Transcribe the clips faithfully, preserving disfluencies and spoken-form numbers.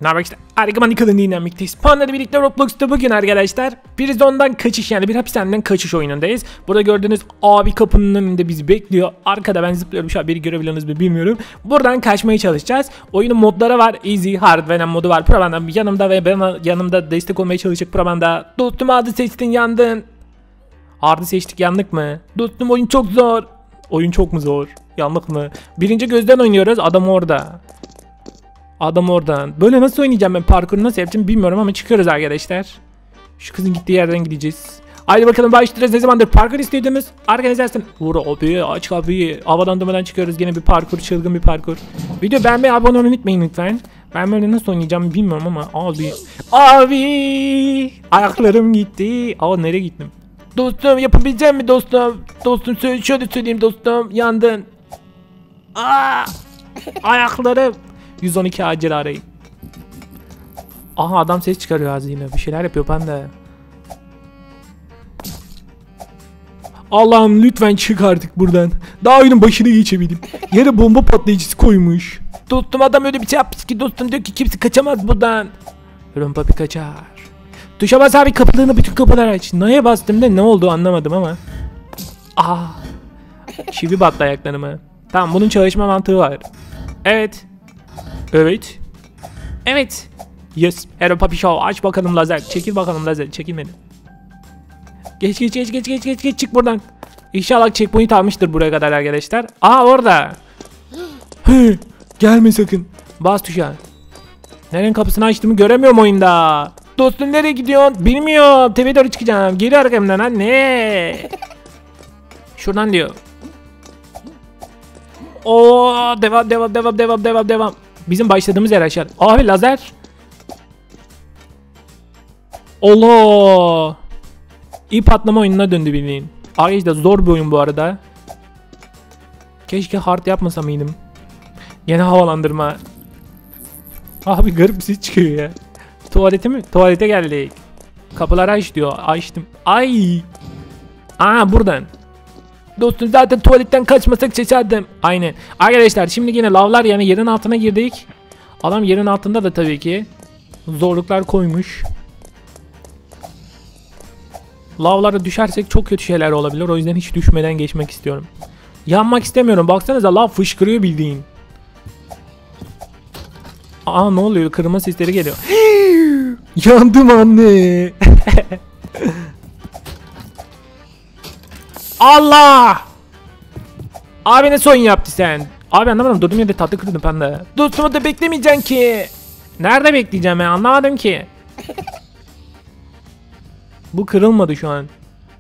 Ne haber işte? Argıman yıkılın dinlenmekteyiz. Panda'da birlikte Roblox'ta bugün arkadaşlar Prison'dan kaçış, yani bir hapishaneden kaçış oyunundayız. Burada gördüğünüz abi kapının önünde bizi bekliyor. Arkada ben zıplıyorum, şu an beni görebiliyorsunuz mu bilmiyorum. Buradan kaçmaya çalışacağız. Oyunun modları var. Easy, Hard ve modu var. Probanda yanımda ve bana yanımda destek olmaya çalışacak Probanda. Dostum adı seçtin yandın. Hard'ı seçtik, yandık mı? Dostum oyun çok zor. Oyun çok mu zor? Yandık mı? Birinci gözden oynuyoruz. Adam orada. Adam oradan. Böyle nasıl oynayacağım ben, parkuru nasıl yapacağım bilmiyorum ama çıkıyoruz arkadaşlar. Şu kızın gittiği yerden gideceğiz. Haydi bakalım başlayacağız. Ne zamandır parkur istediğimiz arkadaşlar. Vur abi, aç kapıyı. Havalandırmadan çıkıyoruz, yine bir parkur, çılgın bir parkur. Video beğenmeyi, abone olmayı unutmayın lütfen. Ben böyle nasıl oynayacağım bilmiyorum ama abi. Abi ayaklarım gitti. Aa, nereye gittim? Dostum yapabileceğim mi dostum? Dostum söyle, şöyle söyleyeyim dostum, yandın. Aa, ayaklarım. yüz on iki acil arayın. Aha, adam ses çıkarıyor ağzıyla. Bir şeyler yapıyor panda. Allah'ım lütfen çık artık buradan. Daha oyunun başına geçebilirim. Yere bomba patlayıcısı koymuş. Dostum adam öyle bir şey yapmış ki dostum diyor ki kimse kaçamaz buradan. Rompa bir kaçar. Tuşa bas abi, kapılarını bütün kapılar aç. Neye bastım da ne oldu anlamadım ama. Aa. Çivi battı ayaklarıma. Tamam, bunun çalışma mantığı var. Evet. Evet. Evet. Yes. Hero Papi Show. Aç bakalım lazer. Çekil bakalım lazer. Çekil beni. Geç geç geç geç geç geç geç çık buradan. İnşallah checkpoint almıştır buraya kadar arkadaşlar. Aa, orada. Hı, gelme sakın. Bas tuşa. Nerenin kapısını açtığımı göremiyorum oyunda. Dostum nereye gidiyorsun? Bilmiyorum. Tepeye doğru çıkacağım. Geri arkamdan anne. Şuradan diyor. Oo, devam devam devam devam devam devam. Bizim başladığımız yer aşağı. Abi lazer. Allah. İp patlama oyununa döndü bildiğin. Arkadaşlar zor bir oyun bu arada. Keşke hard yapmasa mıydım? Yine havalandırma. Abi garip bir ses çıkıyor ya. Tuvalete mi? Tuvalete geldik. Kapıları aç diyor. Açtım. Ay. Aa, buradan. Dostum zaten tuvaletten kaçmasak şaşardım. Aynen. Arkadaşlar şimdi yine lavlar, yani yerin altına girdik. Adam yerin altında da tabii ki zorluklar koymuş. Lavlara düşersek çok kötü şeyler olabilir. O yüzden hiç düşmeden geçmek istiyorum. Yanmak istemiyorum. Baksanıza lav fışkırıyor bildiğin. Aa, ne oluyor? Kırılma sesleri geliyor. Yandım anne. Allah! Abi ne son yaptı sen? Abi anlamadım, durdum yerde tatlı kırdım ben de. Dostumu da beklemeyeceksin ki. Nerede bekleyeceğim ben, anlamadım ki. Bu kırılmadı şu an.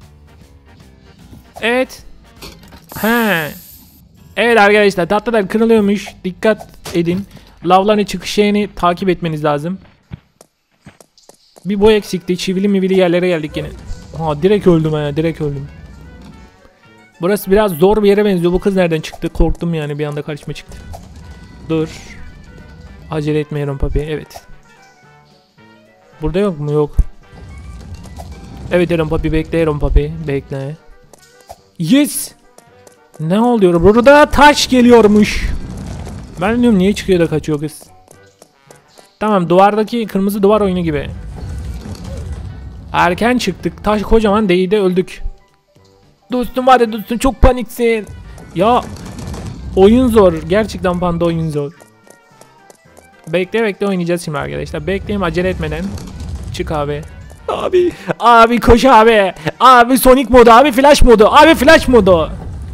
Evet. He. Evet arkadaşlar, tatlılar kırılıyormuş. Dikkat edin. Lavların çıkış yerini takip etmeniz lazım. Bir boy eksikti. Çivili mivili yerlere geldik yine. Ha, direkt öldüm ha, direkt öldüm. Burası biraz zor bir yere benziyor. Bu kız nereden çıktı? Korktum yani, bir anda karşıma çıktı. Dur. Acele etmeyelim papi. Evet. Burada yok mu? Yok. Evet Aaron papi, bekle Aaron papi. Bekle. Yes. Ne oluyor? Burada taş geliyormuş. Ben diyorum niye çıkıyor da kaçıyor kız. Tamam, duvardaki kırmızı duvar oyunu gibi. Erken çıktık. Taş kocaman değdi, öldük. Dostum var ya dostum, çok paniksin. Ya oyun zor. Gerçekten panda oyun zor. Bekle bekle oynayacağız şimdi arkadaşlar. Bekleyeyim acele etmeden. Çık abi. Abi. Abi koş abi. Abi Sonic modu, abi flash modu. Abi flash modu.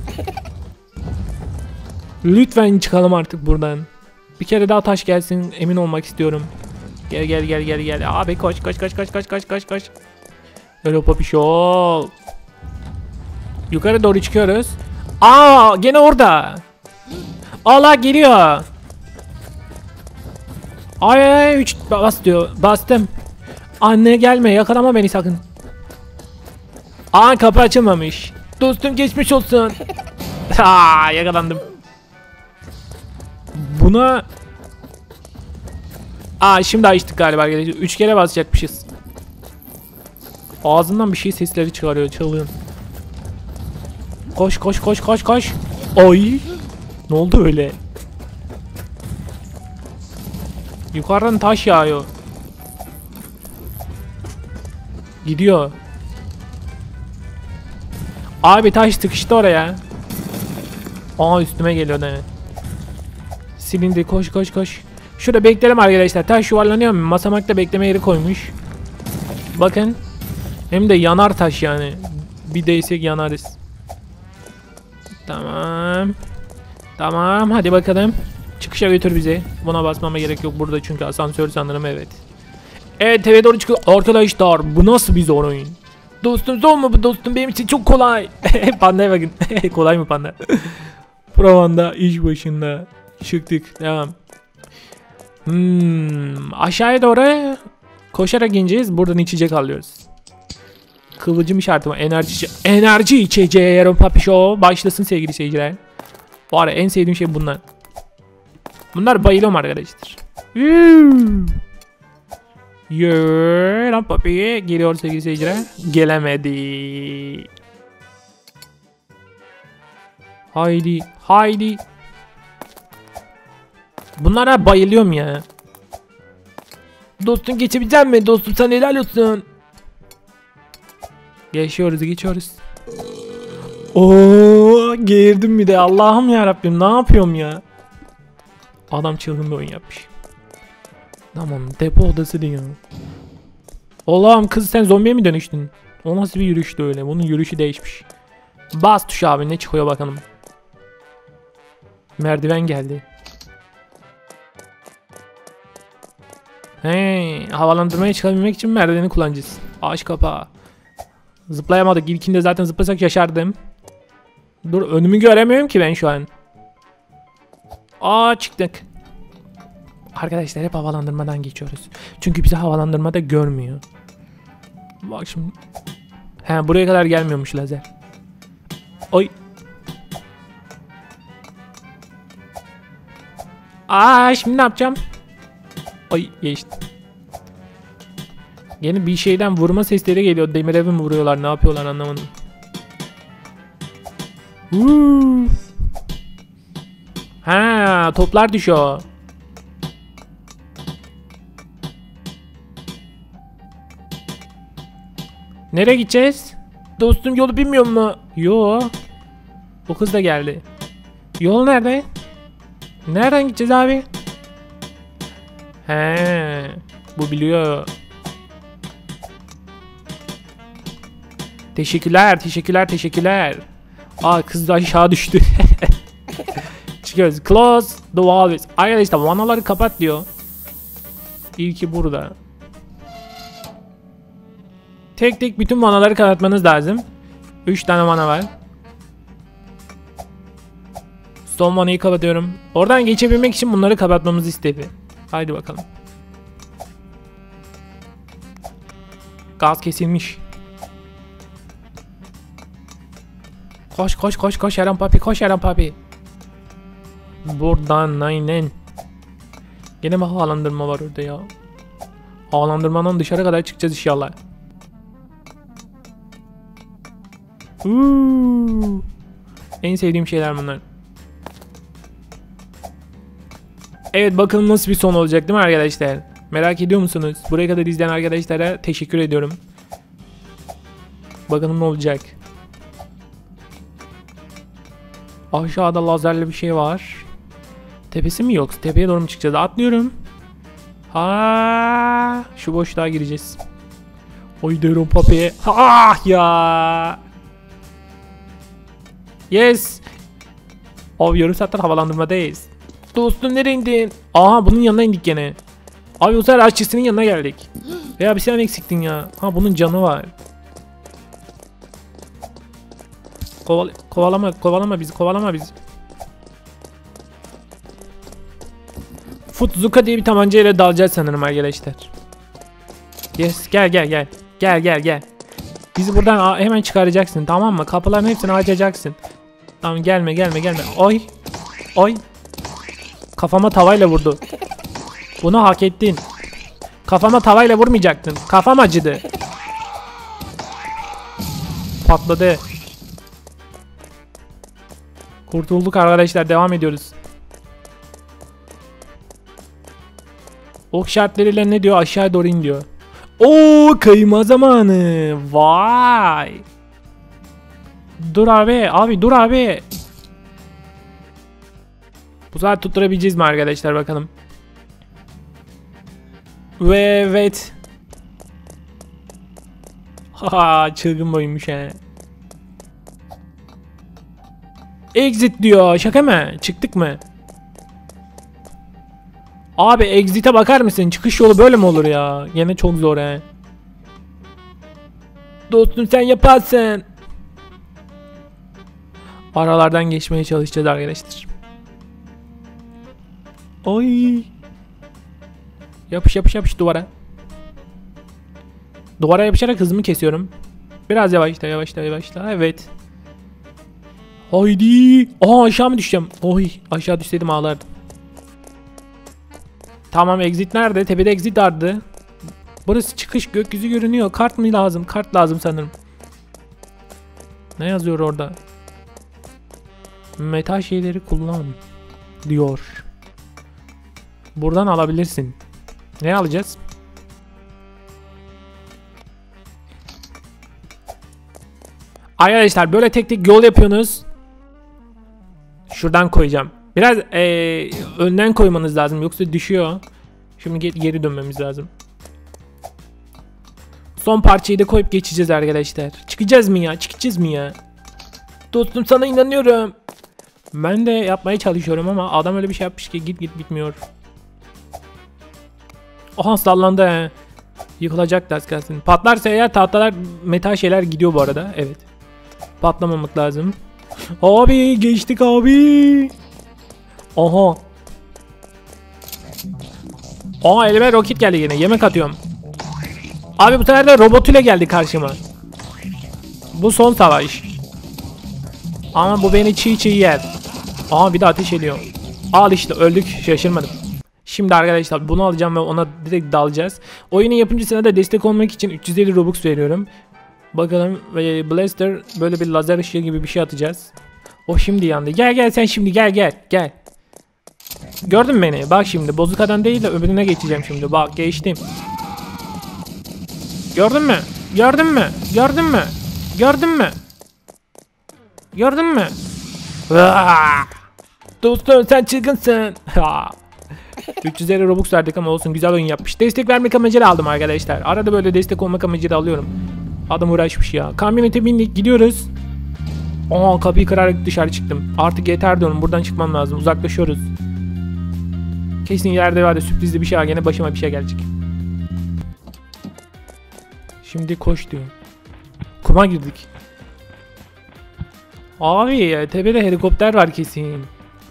Lütfen çıkalım artık buradan. Bir kere daha taş gelsin, emin olmak istiyorum. Gel gel gel gel gel. Abi koş koş koş koş koş koş koş koş. Hello Papi Show. Yukarı doğru çıkıyoruz. Aa, gene orada. Allah geliyor. Ay ay üç bas diyor. Bastım. Anne gelme, yakalama beni sakın. Aa, kapı açılmamış. Dostum geçmiş olsun. Aa, yakalandım. Buna Aa, şimdi açtık galiba arkadaşlar. Üç kere basacakmışız. Ağzından bir şey sesleri çıkarıyor, çalıyor. Koş koş koş koş koş. Ay. Ne oldu öyle? Yukarıdan taş yağıyor. Gidiyor. Abi taş sıkıştı oraya. Aa üstüme geliyor ne? Silindi, koş koş koş. Şurada bekleyelim arkadaşlar. Taş yuvarlanıyor mu? Masamakta bekleme yeri koymuş. Bakın. Hem de yanar taş yani. Bir değsek yanarız. Tamam. Tamam hadi bakalım. Çıkışa götür bizi. Buna basmama gerek yok burada çünkü asansör sanırım, evet. Evet eve doğru çıkıyor. Arkadaşlar bu nasıl bir zor oyun? Dostum zor mu bu dostum? Benim için çok kolay. Pandaya bakın. Kolay mı panda? Provanda iş başında. Çıktık. Devam. Hmm, aşağıya doğru koşarak ineceğiz. Buradan içecek alıyoruz. Kıvılcım işareti var. Enerji, enerji içeceği yarım papi show. Başlasın sevgili seyirciler. Var ya en sevdiğim şey bunlar. Bunlar bayılıyorum arkadaşlar. Yarım papi geliyor sevgili seyirciler. Gelemedi. Haydi. Haydi. Bunlara bayılıyorum ya. Dostum geçebilecek mi? Dostum sen helal olsun. Geçiyoruz geçiyoruz. Oo, girdim bir de. Allah'ım ya Rabbim, ne yapıyorum ya? Adam çılgın bir oyun yapmış. Tamam, depo odası diyor. Allah'ım kız sen zombiye mi dönüştün? O nasıl bir yürüyüştü öyle? Bunun yürüyüşü değişmiş. Bas tuş abi, ne çıkıyor bakalım. Merdiven geldi. Hey, havalandırmaya çıkabilmek için merdiveni kullanacağız. Ağaç kapağı. Zıplayamadık. İlkinde zaten zıplasak yaşardım. Dur, önümü göremiyorum ki ben şu an. Aa, çıktık. Arkadaşlar hep havalandırmadan geçiyoruz. Çünkü bizi havalandırmada görmüyor. Bak şimdi. He, buraya kadar gelmiyormuş lazer. Oy. Aa, şimdi ne yapacağım? Ay geçti. Yeni bir şeyden vurma sesleri geliyor. Demir evi mi vuruyorlar, ne yapıyorlar anlamadım. Woo. Ha, toplar düşüyor. Nereye gideceğiz? Dostum yolu bilmiyor mu? Yo. O kız da geldi. Yol nerede? Nereden gideceğiz abi? He, bu biliyor. Teşekkürler, teşekkürler, teşekkürler. Aa, kız da aşağı düştü. Çıkıyoruz. Close the walls. Arkadaşlar vanaları kapat diyor. İlki burada. Tek tek bütün vanaları kapatmanız lazım. üç tane vana var. Son vanayı kapatıyorum. Oradan geçebilmek için bunları kapatmamızı istedi. Haydi bakalım. Gaz kesilmiş. Koş koş koş koş Eren papi, koş Eren papi. Buradan aynen. Gene mi havalandırma var orada ya? Havalandırmadan dışarı kadar çıkacağız inşallah. Uuu. En sevdiğim şeyler bunlar. Evet, bakalım nasıl bir son olacak değil mi arkadaşlar? Merak ediyor musunuz? Buraya kadar izleyen arkadaşlara teşekkür ediyorum. Bakalım ne olacak. Aşağıda lazerli bir şey var. Tepesi mi yok? Tepeye doğru mu çıkacağız? Atlıyorum. Ha, şu boşluğa gireceğiz. Oy diyorum papiye. Ah ya. Yes. Abi yarım saattir havalandırmadayız. Dostum nereye indin? Aha, bunun yanına indik gene. Abi o sefer aşçısının yanına geldik. Veya bir şey eksiktin ya. Ha, bunun canı var. Koval kovalama kovalama bizi kovalama bizi. Futzuka diye bir tabanca ile dalacağız sanırım arkadaşlar. Yes, gel gel gel. Gel gel gel. Bizi buradan hemen çıkaracaksın, tamam mı? Kapıların hepsini açacaksın. Tamam, gelme gelme gelme. Oy. Oy. Kafama tavayla vurdu. Bunu hak ettin. Kafama tavayla vurmayacaktın. Kafam acıdı. Patladı. Kurtulduk arkadaşlar, devam ediyoruz. Ok şartlarıyla ne diyor? Aşağı doğru in diyor. Oo, kayma zamanı. Vay. Dur abi. Abi dur abi. Bu sefer tutturabileceğiz mi arkadaşlar, bakalım. Ve evet. Haha, çılgın boymuş he. Exit diyor. Şaka mı? Çıktık mı? Abi exit'e bakar mısın? Çıkış yolu böyle mi olur ya? Yine çok zor he. Dostum sen yaparsın. Aralardan geçmeye çalışacağız arkadaşlar. Ay. Yapış yapış yapış duvara. Duvara yapışarak hızımı kesiyorum. Biraz yavaşla yavaşla yavaşla. Evet. Haydi. Aa, aşağı mı düşeceğim? Oy, aşağı düşseydim ağlardım. Tamam, exit nerede? Tepede exit vardı. Burası çıkış, gökyüzü görünüyor. Kart mı lazım? Kart lazım sanırım. Ne yazıyor orada? Metal şeyleri kullan diyor. Buradan alabilirsin. Ne alacağız? Arkadaşlar böyle tek tek yol yapıyorsunuz. Şuradan koyacağım. Biraz ee, önden koymanız lazım, yoksa düşüyor. Şimdi geri dönmemiz lazım. Son parçayı da koyup geçeceğiz arkadaşlar. Çıkacağız mı ya? Çıkacağız mı ya? Dostum sana inanıyorum. Ben de yapmaya çalışıyorum ama adam öyle bir şey yapmış ki git git bitmiyor. Aha, sallandı he. Yıkılacak da az kalsın. Patlarsa eğer tahtalar, metal şeyler gidiyor bu arada. Evet. Patlamamak lazım. Abi geçtik abi. Aha. Aa, elime roket geldi yine. Yemek atıyorum. Abi bu sefer de robotuyla geldi karşıma. Bu son savaş. Ama bu beni çiğ çiğ yer. Aa, bir de ateş ediyor. Al işte, öldük, şaşırmadım. Şimdi arkadaşlar bunu alacağım ve ona direkt dalacağız. Oyunun yapımcısına da destek olmak için üç yüz elli Robux veriyorum. Bakalım, Blaster böyle bir lazer ışığı gibi bir şey atacağız. O şimdi yandı. Gel gel sen şimdi, gel gel gel. Gördün mü beni? Bak şimdi bozukadan değil de öbürüne geçeceğim şimdi. Bak geçtim. Gördün mü? Gördün mü? Gördün mü? Gördün mü? Gördün mü? Aa! Dostum sen çılgınsın. üç yüz elli Robux verdik ama olsun, güzel oyun yapmış. Destek vermek amacıyla aldım arkadaşlar. Arada böyle destek olmak amacıyla alıyorum. Adam uğraşmış ya. Kamyonete bindik, gidiyoruz. Aa, kapıyı kırarak dışarı çıktım. Artık yeter diyorum, buradan çıkmam lazım. Uzaklaşıyoruz. Kesin ileride var ya sürprizli bir şey var. Gene başıma bir şey gelecek. Şimdi koş diyor. Kuma girdik. Abi tepede helikopter var kesin.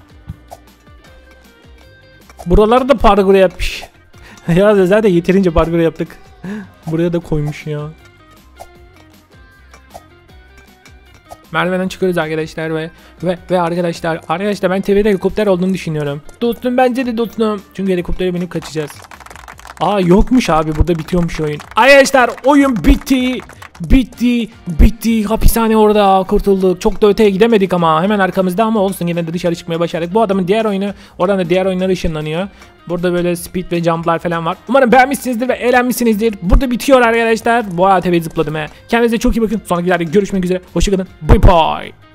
Buraları da parkur yapmış. Ya zaten yeterince parkur yaptık. Buraya da koymuş ya. Merdivenden çıkıyoruz arkadaşlar ve ve ve arkadaşlar arkadaşlar ben tepede helikopter olduğunu düşünüyorum. Dostum bence de dostum. Çünkü helikoptere binip kaçacağız. Aa, yokmuş abi, burada bitiyormuş oyun. Arkadaşlar oyun bitti. Bitti. Bitti. Hapishane orada, kurtulduk. Çok da öteye gidemedik ama hemen arkamızda, ama olsun, yine de dışarı çıkmaya başardık. Bu adamın diğer oyunu, oradan da diğer oyunları ışınlanıyor. Burada böyle speed ve jumplar falan var. Umarım beğenmişsinizdir ve eğlenmişsinizdir. Burada bitiyor arkadaşlar. Bu A T V'ye zıpladım he. Kendinize çok iyi bakın. Sonraki videoda görüşmek üzere. Hoşçakalın. Bye bye.